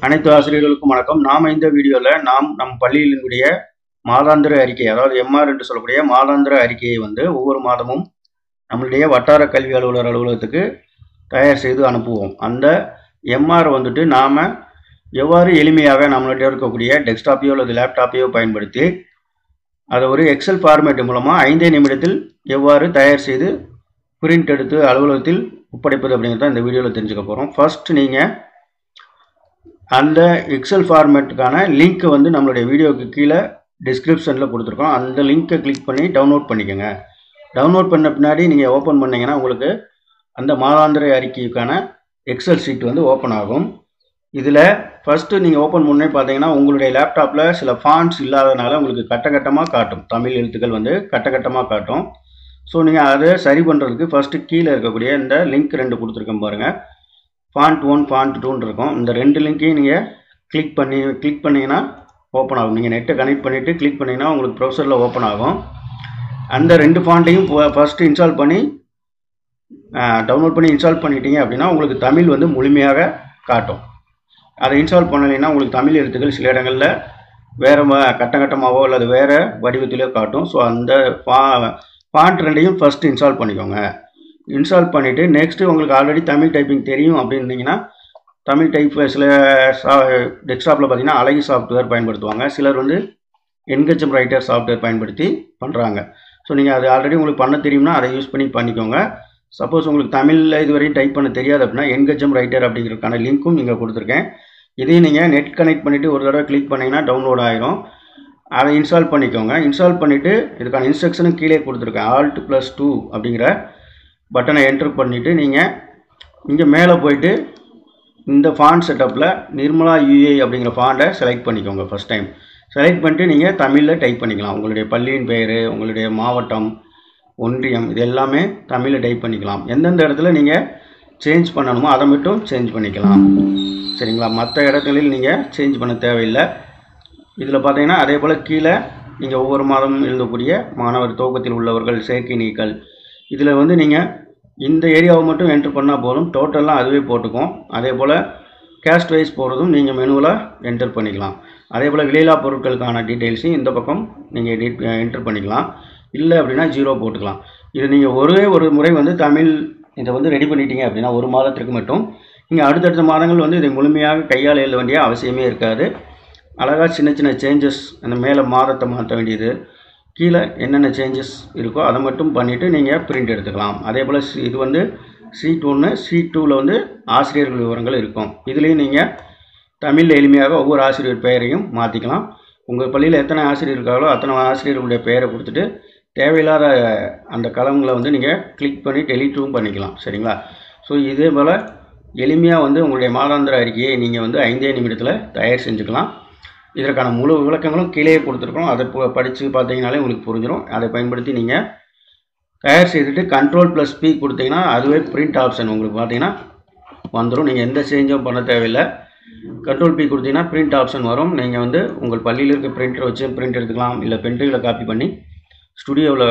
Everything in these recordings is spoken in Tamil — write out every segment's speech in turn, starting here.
அனைத்து ஆசிரியர்களுக்கும் வணக்கம். நாம இந்த வீடியோவில் நம் பள்ளியினுடைய மாதாந்திர அறிக்கை, அதாவது எம்ஆர் என்று சொல்லக்கூடிய மாதாந்திர அறிக்கையை ஒவ்வொரு மாதமும் நம்மளுடைய வட்டார கல்வி அலுவலர் அலுவலகத்துக்கு தயார் செய்து அனுப்புவோம். அந்த எம்ஆர் நாம் எவ்வாறு எளிமையாக நம்மள்கிட்ட இருக்கக்கூடிய டெஸ்க்டாப்பையோ அல்லது லேப்டாப்பையோ பயன்படுத்தி அதை ஒரு எக்ஸல் ஃபார்மேட் மூலமாக 5 நிமிடத்தில் எவ்வாறு தயார் செய்து பிரிண்ட் எடுத்து அலுவலகத்தில் ஒப்படைப்பது அப்படிங்கிறத இந்த வீடியோவில் தெரிஞ்சுக்க போகிறோம். ஃபர்ஸ்ட் நீங்கள் அந்த எக்ஸல் ஃபார்மேட்டுக்கான லிங்க் நம்மளுடைய வீடியோக்கு கீழே டிஸ்கிரிப்ஷனில் கொடுத்துருக்கோம். அந்த லிங்க்கை கிளிக் பண்ணி டவுன்லோட் பண்ணிக்கோங்க. டவுன்லோட் பண்ண பின்னாடி நீங்கள் ஓப்பன் பண்ணிங்கன்னா உங்களுக்கு அந்த மாதாந்திர அறிக்கைக்கான எக்ஸல் ஷீட் ஓப்பன் ஆகும். இதில் ஃபஸ்ட்டு நீங்கள் ஓப்பன் பண்ணே பார்த்தீங்கன்னா உங்களுடைய லேப்டாப்பில் சில ஃபாண்ட்ஸ் இல்லாதனால உங்களுக்கு கட்டமாக காட்டும். தமிழ் எழுத்துக்கள் கட்டமாக காட்டும். ஸோ நீங்கள் அதை சரி பண்ணுறதுக்கு ஃபஸ்ட்டு கீழே இருக்கக்கூடிய இந்த லிங்க் 2 கொடுத்துருக்கேன் பாருங்கள். ஃபாண்ட் 1 ஃபாண்ட் 2 இருக்கும். இந்த 2 லிங்க்கையும் நீங்கள் கிளிக் பண்ணிங்கன்னா ஓப்பன் ஆகும். நீங்கள் நெட்டை கனெக்ட் பண்ணிவிட்டு கிளிக் பண்ணிங்கன்னா உங்களுக்கு ப்ரௌசரில் ஓப்பன் ஆகும். அந்த 2 ஃபாண்ட்டையும் ஃபஸ்ட்டு இன்ஸ்டால் பண்ணி டவுன்லோட் பண்ணி இன்ஸ்டால் பண்ணிட்டீங்க அப்படின்னா உங்களுக்கு தமிழ் முழுமையாக காட்டும். அதை இன்ஸ்டால் பண்ணலைன்னா உங்களுக்கு தமிழ் எழுத்துக்கள் சில இடங்களில் வேறு கட்டமாகவோ அல்லது வேறு வடிவத்திலோ காட்டும். ஸோ அந்த ஃபாண்ட் 2ஐயும் ஃபஸ்ட்டு இன்ஸ்டால் பண்ணிக்கோங்க. இன்ஸ்டால் பண்ணிவிட்டு நெக்ஸ்ட்டு உங்களுக்கு ஆல்ரெடி தமிழ் டைப்பிங் தெரியும் அப்படின்னீங்கன்னா தமிழ் டைப் சில டெஸ்க்டாப்பில் பார்த்தீங்கன்னா அழகி சாஃப்ட்வேர் பயன்படுத்துவாங்க. சிலர் என்கெச்எம் ரைட்டர் சாஃப்ட்வேர் பயன்படுத்தி பண்ணுறாங்க. ஸோ நீங்கள் அது ஆல்ரெடி உங்களுக்கு பண்ண தெரியும்னா அதை யூஸ் பண்ணிக்கோங்க. சப்போஸ் உங்களுக்கு தமிழில் இதுவரையும் டைப் பண்ண தெரியாது அப்படின்னா என்கெச்எம் ரைட்டர் அப்படிங்கிறதுக்கான லிங்க்கும் நீங்கள் கொடுத்துருக்கேன். இதையும் நீங்கள் நெட் கனெக்ட் பண்ணிவிட்டு ஒரு தடவை கிளிக் பண்ணிங்கன்னா டவுன்லோட் ஆகிரும். அதை இன்ஸ்டால் பண்ணிக்கோங்க. இன்ஸ்டால் பண்ணிவிட்டு இதுக்கான இன்ஸ்ட்ரக்ஷனும் கீழே கொடுத்துருக்கேன். Alt+2 அப்படிங்கிற பட்டனை என்டர் பண்ணிவிட்டு நீங்கள் இங்கே மேலே போயிட்டு இந்த ஃபாண்ட் செட்டப்பில் நிர்மலா யூஏ அப்படிங்கிற ஃபாண்டை செலக்ட் பண்ணிக்கோங்க. ஃபஸ்ட் டைம் செலக்ட் பண்ணிட்டு நீங்கள் தமிழில் டைப் பண்ணிக்கலாம். உங்களுடைய பள்ளியின் பெயர், உங்களுடைய மாவட்டம், ஒன்றியம், இது எல்லாமே தமிழில் டைப் பண்ணிக்கலாம். எந்தெந்த இடத்துல நீங்கள் சேஞ்ச் பண்ணணுமோ அதை மட்டும் சேஞ்ச் பண்ணிக்கலாம். சரிங்களா? மற்ற இடங்களில் நீங்கள் சேஞ்ச் பண்ண தேவையில்லை. இதில் பார்த்தீங்கன்னா அதே போல் கீழே நீங்கள் ஒவ்வொரு மாதமும் எழுதக்கூடிய மாணவர் துவக்கத்தில் உள்ளவர்கள், சேர்க்கை நீக்கல், இதில் நீங்கள் இந்த ஏரியாவை மட்டும் என்ட்ரு பண்ணால் போதும். டோட்டல்லாம் அதுவே போட்டுக்கும். அதே போல் கேஸ்ட் வைஸ் போகிறதும் நீங்கள் மெனுவில் என்டர் பண்ணிக்கலாம். அதே போல் விலையில்லா பொருட்களுக்கான டீட்டெயில்ஸையும் இந்த பக்கம் நீங்கள் என்ட்ரு பண்ணிக்கலாம். இல்லை அப்படின்னா 0 போட்டுக்கலாம். இது நீங்கள் ஒரு முறை தமிழ் இதை ரெடி பண்ணிட்டீங்க அப்படின்னா ஒரு மாதத்திற்கு மட்டும் நீங்கள் அடுத்தடுத்த மாதங்கள் இதை முழுமையாக கையால் எழுத வேண்டிய அவசியமே இருக்காது. அழகாக சின்ன சேஞ்சஸ், அந்த மேலே மாதத்தை மாற்ற வேண்டியது, கீழே என்னென்ன சேஞ்சஸ் இருக்கோ அதை மட்டும் பண்ணிவிட்டு நீங்கள் பிரிண்ட் எடுத்துக்கலாம். அதே போல் இது ஷீட் 1, ஷீட் 2ல் ஆசிரியர்கள் விவரங்கள் இருக்கும். இதுலேயும் நீங்கள் தமிழில் எளிமையாக ஒவ்வொரு ஆசிரியர் பெயரையும் மாற்றிக்கலாம். உங்கள் பள்ளியில் எத்தனை ஆசிரியர் இருக்காங்களோ அத்தனை ஆசிரியர்களுடைய பெயரை கொடுத்துட்டு தேவையில்லாத அந்த கலங்களை நீங்கள் கிளிக் பண்ணி டெலீட்டும் பண்ணிக்கலாம். சரிங்களா? ஸோ இதே போல் எளிமையாக உங்களுடைய மாதாந்திர அறிக்கையை நீங்கள் 5 நிமிடத்தில் தயார் செஞ்சுக்கலாம். இதற்கான முழு விளக்கங்களும் கீழே கொடுத்துருக்கோம். அதை படித்து பார்த்தீங்கனாலே உங்களுக்கு புரிஞ்சிடும். அதை பயன்படுத்தி நீங்கள் தயார் செய்துட்டு Ctrl+P கொடுத்தீங்கன்னா அதுவே பிரிண்ட் ஆப்ஷன் உங்களுக்கு பார்த்தீங்கன்னா வந்துடும். நீங்கள் எந்த சேஞ்சும் பண்ண தேவையில்லை. Ctrl+P கொடுத்தீங்கன்னா பிரிண்ட் ஆப்ஷன் வரும். நீங்கள் உங்கள் பள்ளியில் இருக்க பிரிண்டரை வச்சு பிரிண்ட் எடுத்துக்கலாம். இல்லை பென்ட்ரைவில் காப்பி பண்ணி ஸ்டுடியோவில்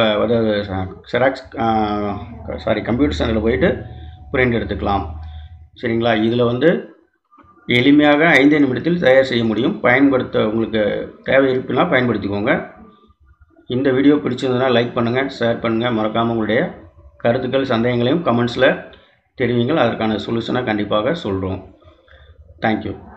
கம்ப்யூட்டர் சென்டரில் போயிட்டு பிரிண்ட் எடுத்துக்கலாம். சரிங்களா? இதில் எளிமையாக 5 நிமிடத்தில் தயார் செய்ய முடியும். உங்களுக்கு தேவை இருக்குன்னா பயன்படுத்திக்கோங்க. இந்த வீடியோ பிடிச்சிருந்ததுன்னா லைக் பண்ணுங்கள், ஷேர் பண்ணுங்கள். மறக்காமல் உங்களுடைய கருத்துக்கள், சந்தேகங்களையும் கமெண்ட்ஸில் தெரிவிங்கள். அதற்கான சொல்யூஷனை கண்டிப்பாக சொல்கிறோம். தேங்க்யூ.